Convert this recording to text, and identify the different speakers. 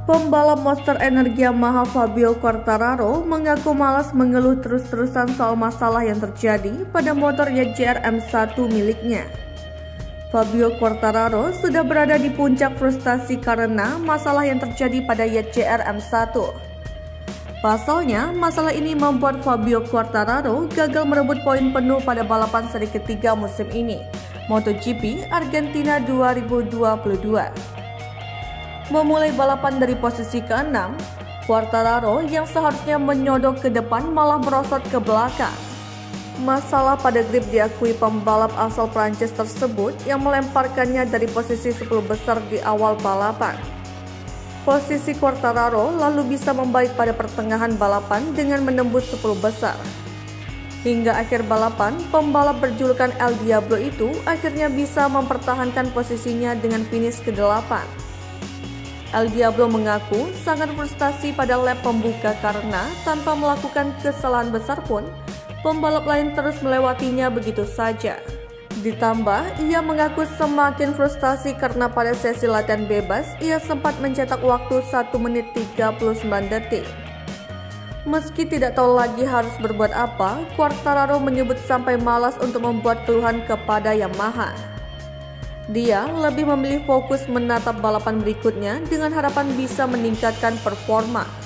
Speaker 1: Pembalap Monster Energi Yamaha Fabio Quartararo mengaku malas mengeluh terus-terusan soal masalah yang terjadi pada motor YZR M1 miliknya. Fabio Quartararo sudah berada di puncak frustasi karena masalah yang terjadi pada YZR M1. Pasalnya, masalah ini membuat Fabio Quartararo gagal merebut poin penuh pada balapan seri ketiga musim ini, MotoGP Argentina 2022. Memulai balapan dari posisi ke-6, Quartararo yang seharusnya menyodok ke depan malah merosot ke belakang. Masalah pada grip diakui pembalap asal Prancis tersebut yang melemparkannya dari posisi 10 besar di awal balapan. Posisi Quartararo lalu bisa membaik pada pertengahan balapan dengan menembus 10 besar. Hingga akhir balapan, pembalap berjulukan El Diablo itu akhirnya bisa mempertahankan posisinya dengan finish ke-8. El Diablo mengaku sangat frustasi pada lap pembuka karena tanpa melakukan kesalahan besar pun, pembalap lain terus melewatinya begitu saja. Ditambah, ia mengaku semakin frustasi karena pada sesi latihan bebas, ia sempat mencetak waktu 1 menit 39 detik. Meski tidak tahu lagi harus berbuat apa, Quartararo menyebut sampai malas untuk membuat keluhan kepada Yamaha. Dia lebih memilih fokus menatap balapan berikutnya dengan harapan bisa meningkatkan performa.